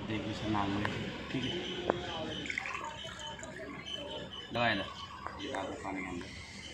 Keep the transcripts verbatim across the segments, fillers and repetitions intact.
देखिए इसे नाम में, ठीक है, लगाए इधर, ये डाल दो पानी के अंदर।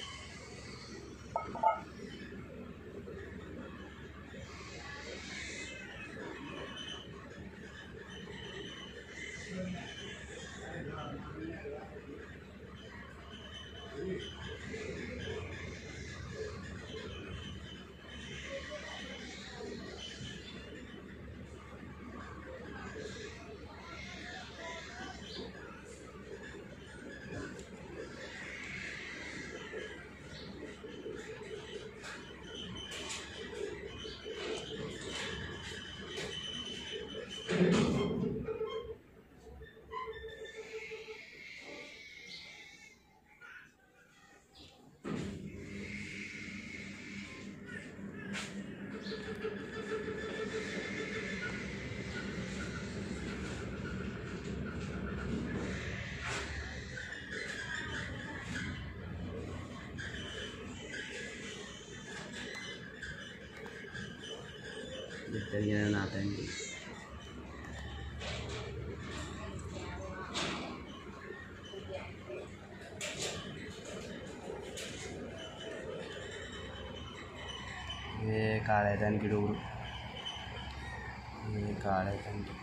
देखते हैं आते हैं ये काले धन की डोर, ये काले धन की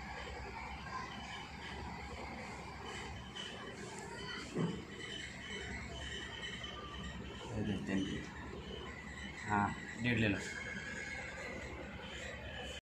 देखते हैं। हाँ डेढ़ ले लो।